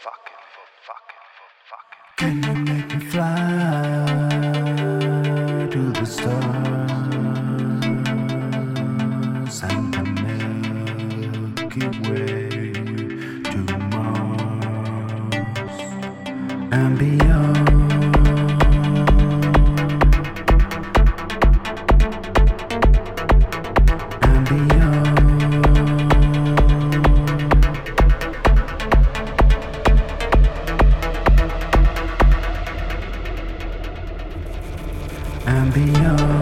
Can you make me fly to the stars and the Milky Way to Mars and beyond? And beyond.